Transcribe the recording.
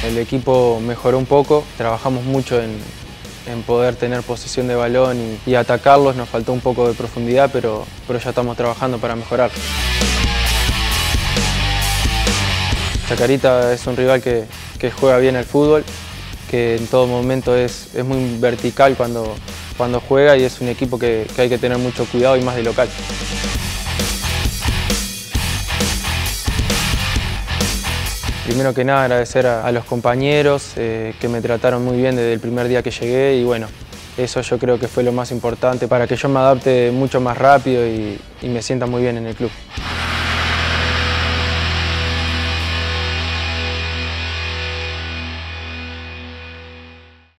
El equipo mejoró un poco, trabajamos mucho en poder tener posesión de balón y atacarlos, nos faltó un poco de profundidad, pero ya estamos trabajando para mejorar. Chacarita es un rival que juega bien al fútbol, que en todo momento es muy vertical cuando juega y es un equipo que hay que tener mucho cuidado y más de local. Primero que nada agradecer a los compañeros que me trataron muy bien desde el primer día que llegué y bueno, eso yo creo que fue lo más importante para que yo me adapte mucho más rápido y me sienta muy bien en el club.